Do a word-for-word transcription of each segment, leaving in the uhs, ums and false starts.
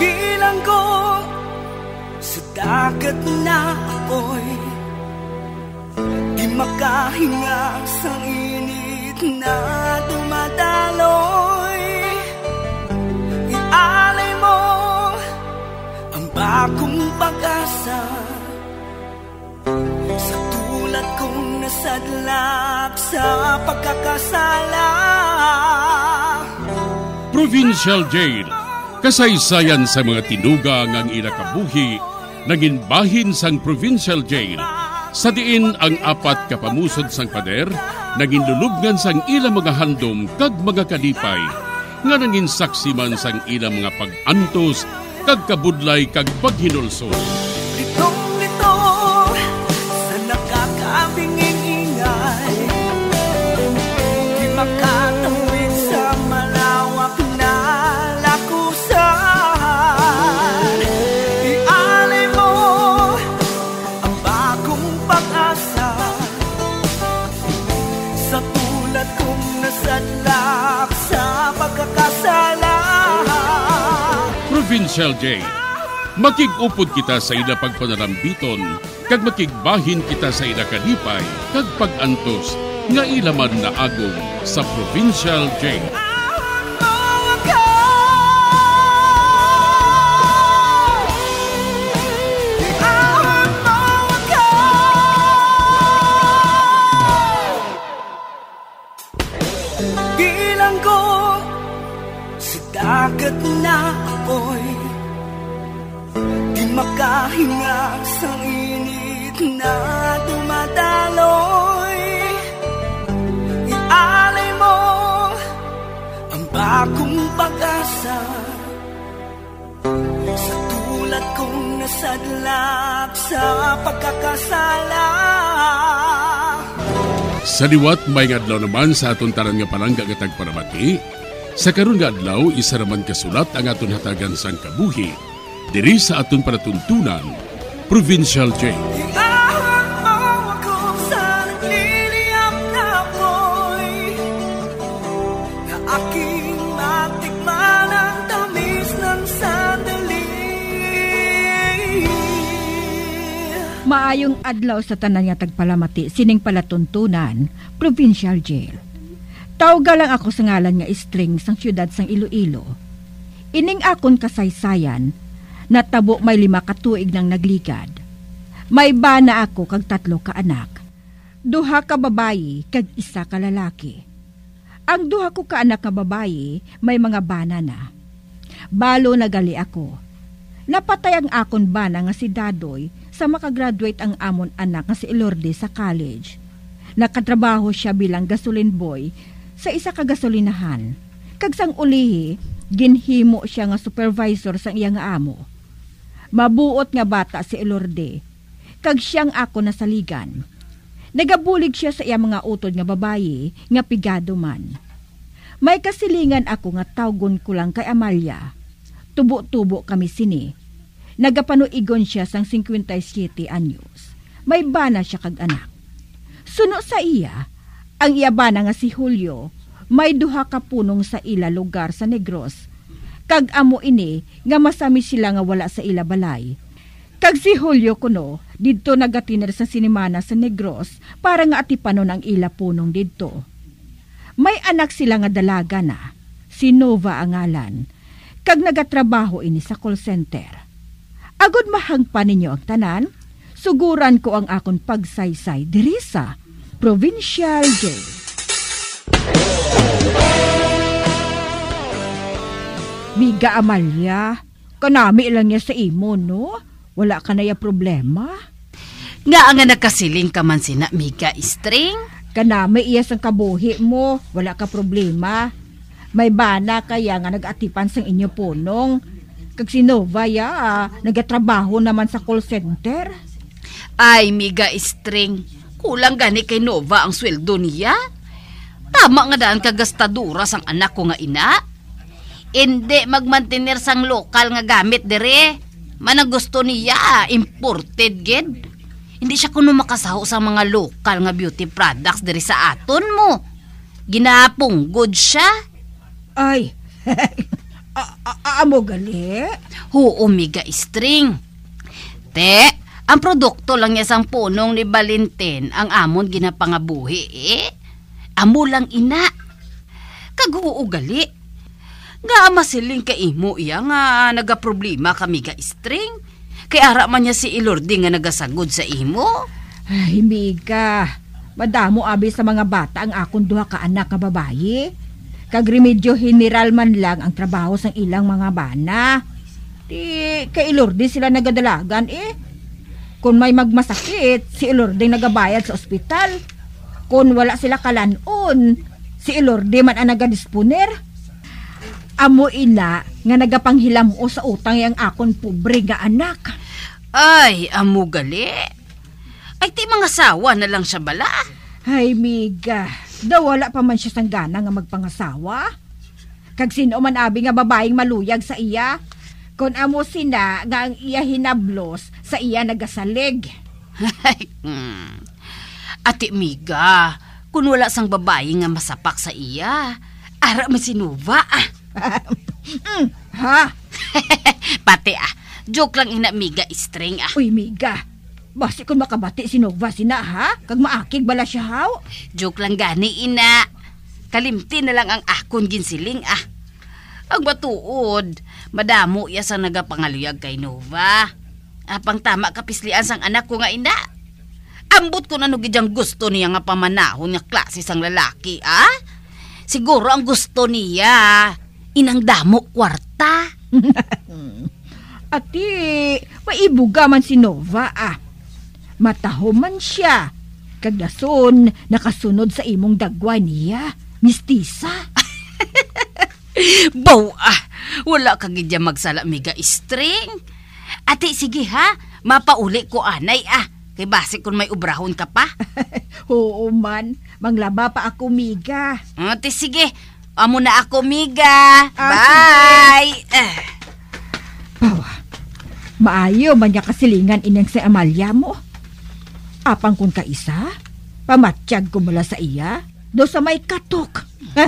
Bilanggo sa dagat na apoy, di makahinga sa init na dumadaloy. Ialay mo ang bagong pag-asa sa tulad kong nasadlak sa pagkakasala. Provincial Jail, kasaysayan sa mga tinugang ang inakabuhi, naging bahin sang Provincial Jail. Sa diin ang apat kapamusod sang pader, naging lulubngan sang ilang mga handom kag mga kalipay, nga naging saksi man sang ilang mga pag-antos, kag kabudlay kag paghinulsol. Litong-lito sa nakakabinging ingay, di makatawid sa malawak na lakusan. Ialay mo ang bagong pag-asa sa tulad kong nasadlak sa pagkakasala. Provincial Jail, makig-upod kita sa ila pagpanarambiton, kag makigbahin kita sa ila kalipay, kag pag-antos, nga ilaman na agong sa Provincial Jail. Bilanggo sa dagat na apoy, di makahinga sa init na dumadaloy. Ialay mo ang bagong pag-asa sa tulad kong nasadlak sa pagkakasala. Sa liwat may ngadlaw naman sa aton tanan nga palangga nga tagparamati. Sa karon nga adlaw isa raman kasulat ang aton hatagan sang kabuhi diri sa aton panatuntunan, Provincial Jail. Iahon mo ako sa nagliliyap na apoy, na aking matikman ang tamis ng sandali. Maayong adlaw sa tanan nga tagpalamati sining palatuntunan, Provincial Jail. Tawga lang ako sa ngalan nga string sang siyudad sang Iloilo. Ining akon kasaysayan, natabo may lima katuig nang naglikad. May bana ako kag tatlo ka anak. Duha ka babayi kag isa ka lalaki. Ang duha ko ka anak nga babayi may mga bana na. Balo nagali ako. Napatay ang akon bana nga si Dadoy sa makagraduate ang amon anak nga si Elorde sa college. Nakatrabaho siya bilang gasoline boy sa isa ka gasolinahan. Kag sang ulihi, ginhimo siya nga supervisor sang iyang amo. Mabuot nga bata si Elorde, kag siyang ako nasaligan. Nagabulig siya sa iyang mga utod nga babayi, nga pigado man. May kasilingan ako nga tawgon ko lang kay Amalia. Tubo-tubo kami sini. Nagapanuigon siya sang fifty-seven anyos. May bana siya kag anak. Suno sa iya, ang iya bana nga si Julio, may duha ka punong sa ila lugar sa Negros. Kag amo ini, nga masami sila nga wala sa ila balay. Kag si Julio kuno, didto nagatiner sa sinimana sa Negros, para nga atipanon ang ila punong didto. May anak sila nga dalaga na, si Nova ang ngalan, kag nagatrabaho ini sa call center. Agod mahangpa ninyo ang tanan, suguran ko ang akon pagsaysay diri sa Provincial Jail. Miga Amalia, kanami lang niya sa imo, no? Wala ka na ya problema? Nga nga nagkasiling ka man sina Miga String? Kanami iya sang kabuhi mo, wala ka problema. May bana kaya nga nag-atipan sang inyo punong. Kag si Nova ya, ah, nagatrabaho naman sa call center. Ay, Miga String, kulang gani kay Nova ang sweldo niya. Tama nga daan kagastadura sang anak ko nga ina. Hindi magmantener sang lokal nga gamit dire. Manang gusto niya, imported gid. Hindi siya kuno makasaho sa mga lokal nga beauty products dire sa aton mo. Ginapong good siya. Ay, amo gali? Oo, miga string. Te, ang produkto lang niya sang punong ni Valentin ang amon ginapangabuhi eh. Amo lang ina. Kaguugali. Nga masiling ka imo iya nga nagaproblema ka miga string. Kaya ara man niya si Ilordi nga nagasagod sa imo. Ay, miga. Madamo abi sa mga bata ang akong duha ka anak nga babayi. Kag remedyo general man lang ang trabaho sang ilang mga bana. Di kay Ilordi sila nagadalagan eh. Kung may magmasakit, si Ilordi nagabayad sa ospital. Kung wala sila kalanon, si Ilordi man ang nagadisponer. Amo ina nga nagapanghilamo sa utang yang akon pobre nga anak. Ay, amo gali. Ay, ti mga sawa na lang siya bala. Ay, miga. Daw wala pa man siya sang gana nga magpangasawa. Kag sino man abi nga babaeng maluyag sa iya. Kung amo sina nga ang iya hinablos sa iya nagasalig. hmm. Ati miga, kung wala sang babae nga masapak sa iya, ara man sinuva ah. mm, ha? Pati ah, joke lang ina miga string ah. Uy miga, basi kung makabati si Nova sina ha? Kag maakig bala siya haw? Joke lang gani ina. Kalimti na lang ang akon ginsiling ah. Ang batuod, madamo iya sa nagapangaluyag kay Nova. Apang tama kapislian sang anak ko nga ina. Ambot ko na nugidyang gusto niya nga pamanahon nga klase sang lalaki ah. Siguro ang gusto niya inang damo kwarta. Ati, maibuga man si Nova ah. Mataho man siya. Kagdason, nakasunod sa imong dagwa niya. Mistisa. Bow ah, wala ka gidya magsala miga string. Ate, sige ha, mapauli ko anay ah. Kay base kung may ubrahon ka pa. Oo man, manglaba pa ako miga. Ate, sige, amo na ako miga. Ah, bye. Eh. Bawa, maayo man niya kasilingan inang sa Amalia mo. Apang kun ka isa, pamatsyag ko mula sa iya, do sa may katok.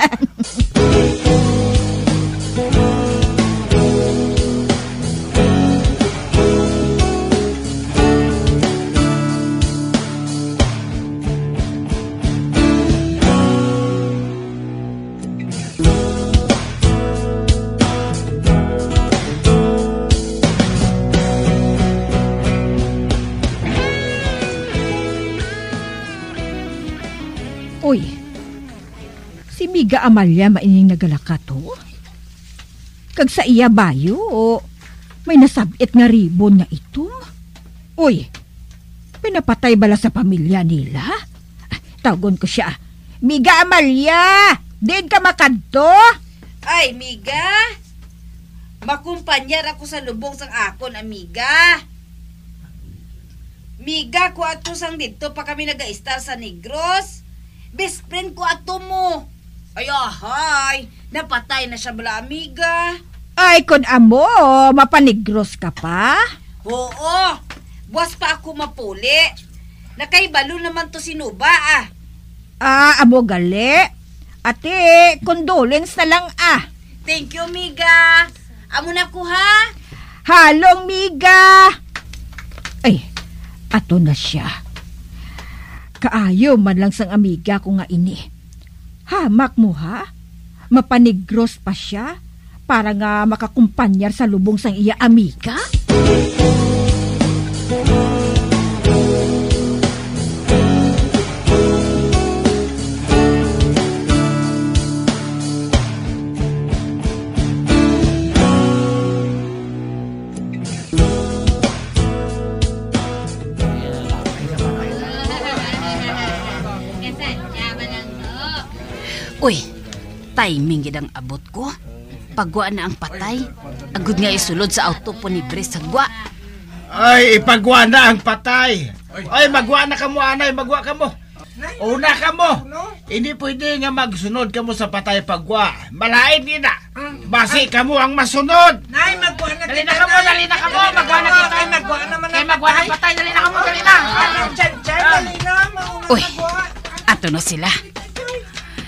Uy, si Miga Amalia maining nagalaka to? Kag sa iya bayo, o may nasabit nga ribon nga ito? Uy, pinapatay bala sa pamilya nila? Tawagon ko siya. Miga Amalia, din ka makadto? Ay, miga. Makumpanyar ako sa lubong sang akon, amiga. Miga, ko ato sang dito pa kami nag-a-star sa Negros. Best friend ko ato mo. Ay, ahay. Napatay na siya bala, amiga. Ay, kun amo, mapanigros ka pa? Oo. Buwas pa ako mapuli. Nakaibalo naman to si Nuba, ah. Ah, amo gali. Ate, condolence na lang ah. Thank you, miga. Amo na ko, ha? Halong, miga. Ay, ato na siya. Kaayo man lang sang amiga ko nga ini. Hamak mo ha? Mapanigros pa siya para nga makakumpanyar sa lubong sang iya amiga? Uy, timing gid ang abot ko. Pagwa na ang patay. Agud nga isulod sa auto po ni Bres sa gwa. Ay, ipagwa na ang patay. Ay, magwa na ka mo, anay, magwa ka mo. Una ka mo. Hindi pwede nga magsunod ka mo sa patay pagwa. Malain din na. Basi ka mo ang masunod. Nay, magwa na Dali na ka mo, dali na ka mo. Magwa na kita. Ay, magwa naman Kaya magwa na patay, dali na ka mo, dali na. Chan, chan, dali na. Uy, ato na sila.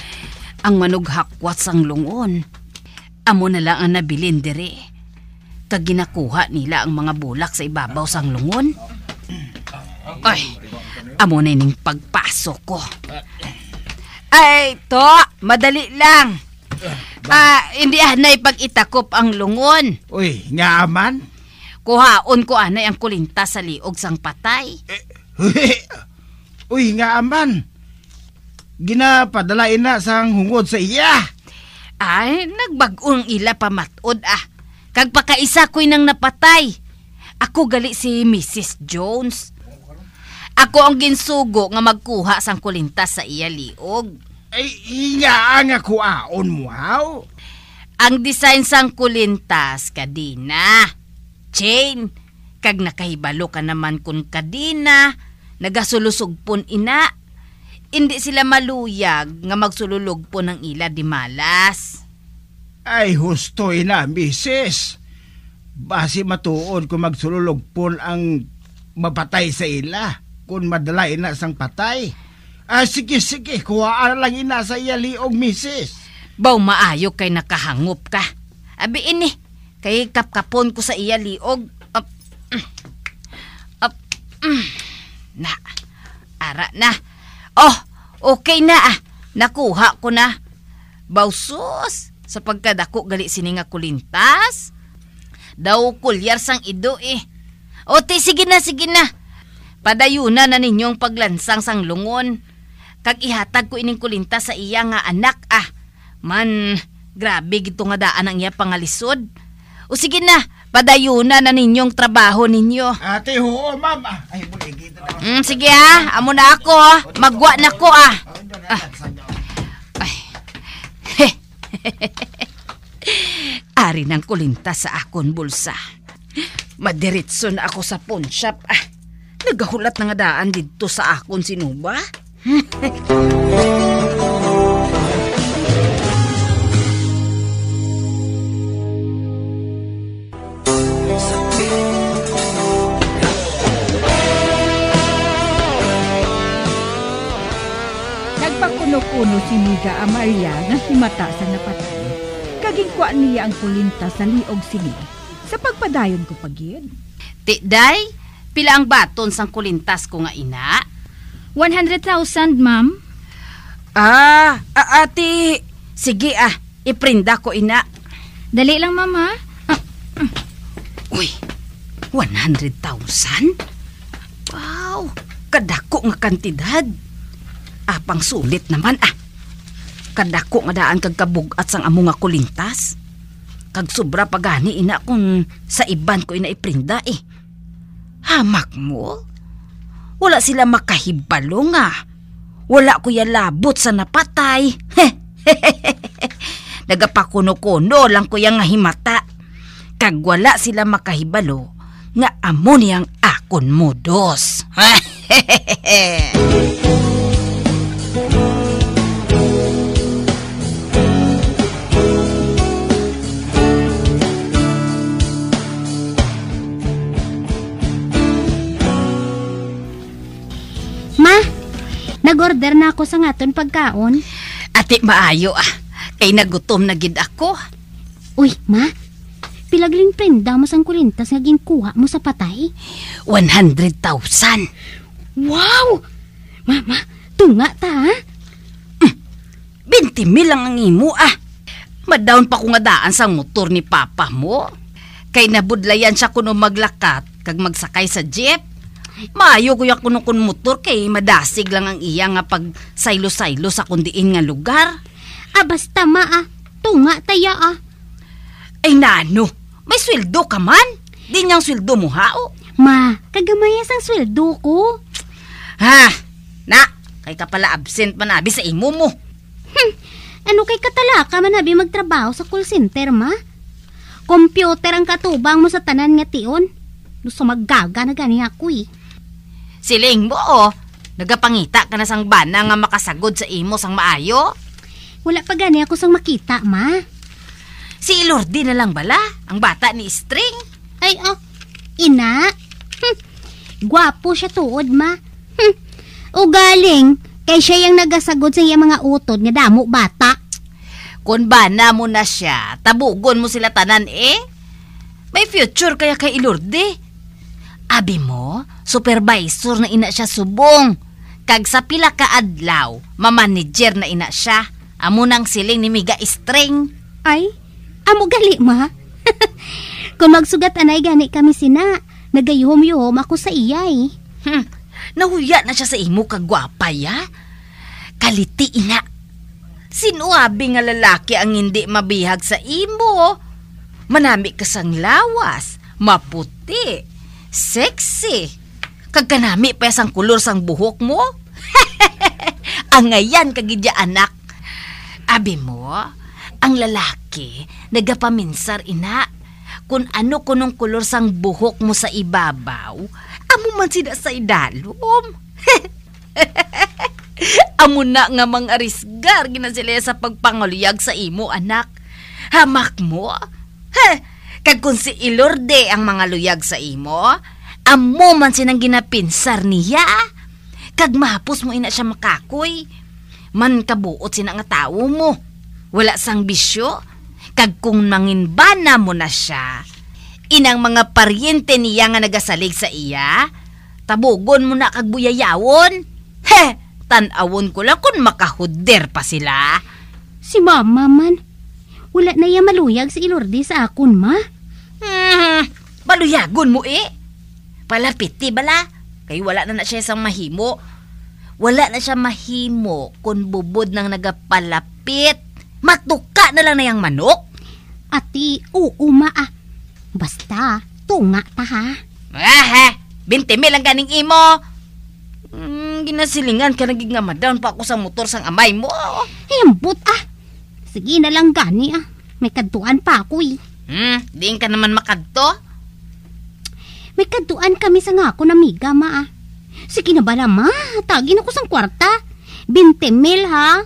Ang manughakwat sang lungon. Amo na lang ang nabilin diri. kag ginakuha nila ang mga bulak sa ibabaw sang lungon. Ay, amo na ning pagpasok ko. Ay, to, madali lang. Ah, hindi anay pag itakop ang lungon. Uy, nga aman. Kuhaon ko anay ang kulinta sa liog sang patay. Uy, nga aman. Ginapadalain na sang hungod sa iya. Ay, nagbag-ong ila pamatod ah. Kag pakaisa ko'y nang napatay. Ako gali si Missus Jones. Ako ang ginsugo nga magkuha sang kulintas sa iya liog. Ay, iya nga kuaon mo, haw. Ang design sang kulintas, kadina. Chain. Kag nakahibalo ka naman kun kadina. Nagasulusog pon ina. Hindi sila maluyag nga magsululog po ng ila di malas. Ay, hustoy na, misis. Basi matuod kung magsululog po ang mapatay sa ila. Kung madalay na sang patay. Ah, sige, sige, kuhaan lang ina sa iya liog, misis. Baw maayo kay nakahangop ka. Abi ini, kay kapkapon ko sa iya liog. Up, mm, up, mm, na, ara na. Oh, okay na ah. Nakuha ko na. Bawsus, sa pagkadako gali sini nga kulintas. Daw kulyar sang ido eh. O ti, sige na, sige na. Padayuna na ninyong paglansang sang lungon. Kag ihatag ko ining kulintas sa iya nga anak ah. Man, grabe gito nga daan ang iya pangalisod. O sige na, padayuna na ninyong trabaho ninyo. Ate, oo, ma'am. Ah, ay, muli, kita na. Mm, sige ah, amo na ako ah. Magwa na ko ah. ah. Ay. Ari ng kulintas sa akon bulsa. Madiritso na ako sa pawn shop ah. Nagahulat na nga daan dito sa akon sinuba. Nagpakuno-kuno si Miga Amalia nga himata sa napatay. Kagingkwa niya ang kulinta sa liog sini. Sa pagpadayon ko pagid. Ti day, pila ang baton sang kulintas ko nga ina? one hundred thousand, ma'am. Ah, ah, ati. Sige ah, iprinda ko ina. Dali lang, ma'am, ha? Ah, Uy, one hundred thousand? Wow, kadako nga kantidad. Apang sulit naman ah. Kadako nga daan kag kabugat sang amo nga kulintas. Kag sobra pagani ina kung sa iban ko ina iprinda eh. Hamak mo? Wala sila makahibalo nga. Wala ko ya labot sa napatay. Nagapakuno-kuno lang ko yang nga himata. Kag wala sila makahibalo nga amo niyang akon modos. Ma, nag-order na ako sa ngaton pagkaon. Ati maayo ah. Kay nagutom na gid ako. Uy, ma, pilagling prenda mo sang kulintas nga ginkuha mo sa patay. one hundred thousand. Wow! Mama, tunga ta, ha? twenty mil lang ang imo ah. Madaon pa ko nga daan sang motor ni papa mo. Kay nabudlayan siya kuno maglakat kag magsakay sa jeep. Maayo ko yung kuno kun motor kay madasig lang ang iya nga pag saylo-saylo sa kundiin nga lugar. Ah, basta ma, ah. Tunga taya, ah. Ay nano, may sweldo ka man. Di niyang sweldo mo hao. Ma, kagamayas ang sweldo ko. Ha, na, kay ka pala absent manabi sa imo mo. Hmm, ano kay katalaka manabi magtrabaho sa call center, ma? Computer ang katubang mo sa tanan nga tion. Gusto maggaga na gani ako eh. Siling mo oh, nagapangita ka na sang bana nga makasagod sa imo sang maayo. Wala pa gani ako sang makita, ma. Si Lordi na lang bala, ang bata ni String. Ay, oh, ina. Hm, gwapo siya tuod, ma. Hm, o galing, kay siya yung nagasagod sa iya mga utod nga damo bata. Kung bana mo na siya, tabugon mo sila tanan eh. May future kaya kay Ilorde. Abi mo, supervisor na ina siya subong. Kag sa pila ka adlaw, mamanager na ina siya. Amo nang siling ni Miga String. Ay, amo gali ma. Kung magsugat anay gani kami sina, nagayuhom-yuhom ako sa iyay. Hmm, nahuya na siya sa imo kagwapa ya. Kaliti ina. Sino abi nga lalaki ang hindi mabihag sa imo? Manami ka sang lawas, maputi, sexy. Kagkanami pa sang kulor sang buhok mo. Angayan kagidya anak. Abi mo, ang lalaki nagapaminsar ina. Kung ano kunong kulor sang buhok mo sa ibabaw, amo man sida sa idalom. Amo na nga mang arisgar ginasila sa pagpanguluyag sa imo anak. Hamak mo? Ha, kag kung si Ilorde ang mga luyag sa imo, amo man sinang ginapinsar niya. Kag mahapos mo ina siya makakoy. Man kabuot sina nga tao mo. Wala sang bisyo. Kag kung manginbana mo na siya, inang mga paryente niya nga nagasalig sa iya, tabugon mo na kag buyayawon. He, tanawon ko lang kung makahuder pa sila. Si mama man, wala na iya maluyag si Ilorde sa akon ma. Hmm, maluyagon mo eh. Palapiti bala, kay wala na na siya isang mahimo. Wala na siya mahimo kung bubod nang nagapalapit. Matuka na lang na yung manok. Ati, oo ma ah. Basta, tunga ta ha. Ah ha, binti mil ang ganing imo. Hmm, ginasilingan ka naging nga madaon pa ako sa motor sang amay mo. Hembot ah. Sige na lang gani ah. May kaduan pa ako eh. Hmm, diin ka naman makadto. May kaduan kami sa nga ako na miga ma ah. Sige na bala ma, tagin ako sang kwarta. Binti mil ha.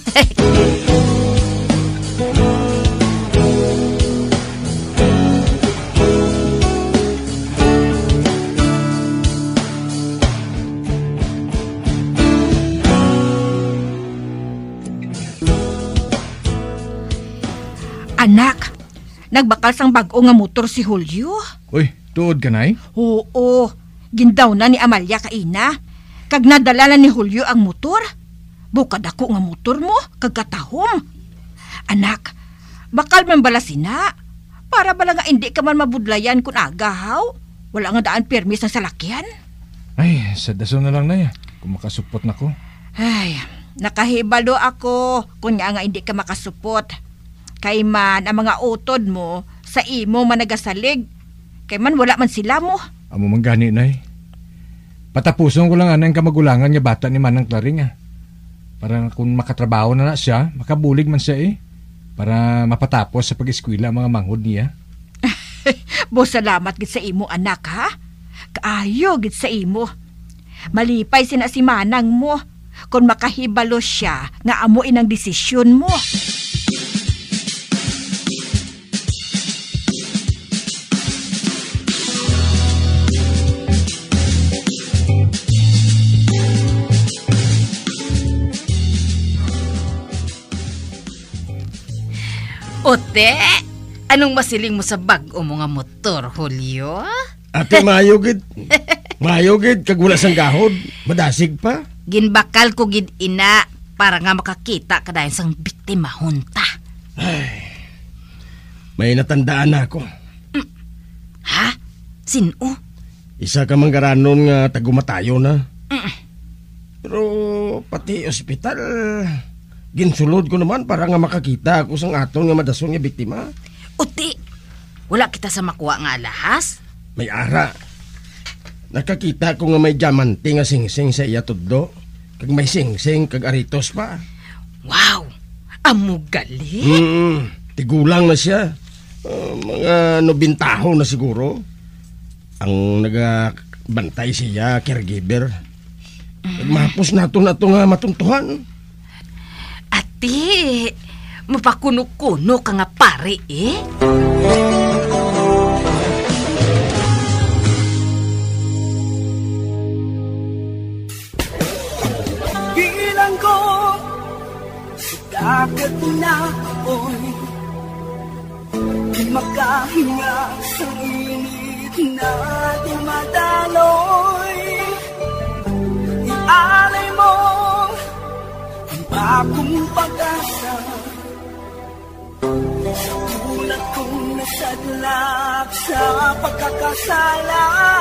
Anak, nagbakal sang bag-o nga motor si Julio. Uy, tuod ka na eh? Oo, gindaw na ni Amalia kaina. Kag nadala na ni Julio ang motor. Bukad ako nga motor mo, kagkatahom. Anak, bakal man bala sina. Para bala nga hindi ka man mabudlayan kung agahaw. Wala nga daan permis ang salakyan. Ay, sa daso na lang na ya. Kung makasupot na ko. Ay, nakahibalo ako kung nga nga hindi ka makasupot. Kay man ang mga utod mo sa imo man nagasalig. Kay man wala man sila mo. Amo man gani na eh. Patapuson ko lang anang kamagulangan nga bata ni Manang Claring ah. Para kung makatrabaho na na siya, makabulig man siya eh. Para mapatapos sa pag-eskwela ang mga manghod niya. Bo, salamat gid sa imo anak ha. Kaayo gid sa imo. Malipay sina si Manang mo. Kung makahibalo siya nga amo inang desisyon mo. Ote, anong masiling mo sa bag-o mo nga motor, Julio? Ate, mayogid. Mayogid, kag wala sang gahod. Madasig pa. Ginbakal ko gid ina para nga makakita ka dahil sang biktima hunta. Ay, may natandaan na ako. Mm. Ha? Sino? Isa ka manggaranon nga tagumatayo na. Mm. Pero pati ospital, ginsulod ko naman para nga makakita ako sang aton nga madason nga biktima. Uti, wala kita sa makuha nga alahas? May ara. Nakakita ko nga may diamante nga singsing sa iya tudlo. Kag may singsing kag aritos pa. Wow! Amo gali? Hmm, tigulang na siya. Uh, mga nobintaho na siguro. Ang nagabantay siya, caregiver. Mm. Mahapos nato na ito nga matuntuhan. Ate, mapakuno-kuno ka nga pare eh. Bilang ko dagat na ako'y makahinga sa pag-asa. Tulad kong nasadlak sa pagkakasala.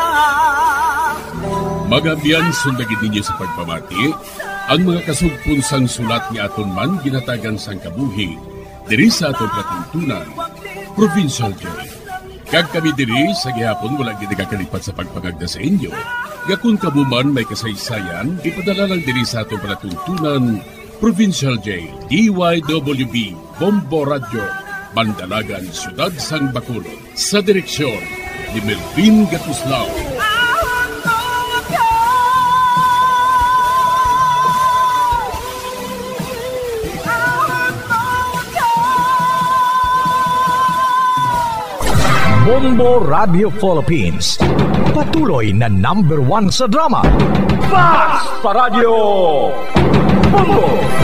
Magabiyan sundagin ninyo sa pagpamati ang mga kasugpon sang sulat ni aton man ginatagan sang kabuhi diri sa aton katuntunan, Provincial Jail. Kag kami diri sa gihapon wala gid kakalipat sa pagpangagda sa inyo. Gakun kabuman may kasaysayan, ipadala lang diri sa aton palatuntunan, Provincial Jail, D Y W B, Bombo Radio, Bandalagan, Siyudad Sang Bacolod, sa direksyon ni Melvin Gatuslao. Bombo Radio Philippines, patuloy na number one sa drama. Fast Paradyo Bombo!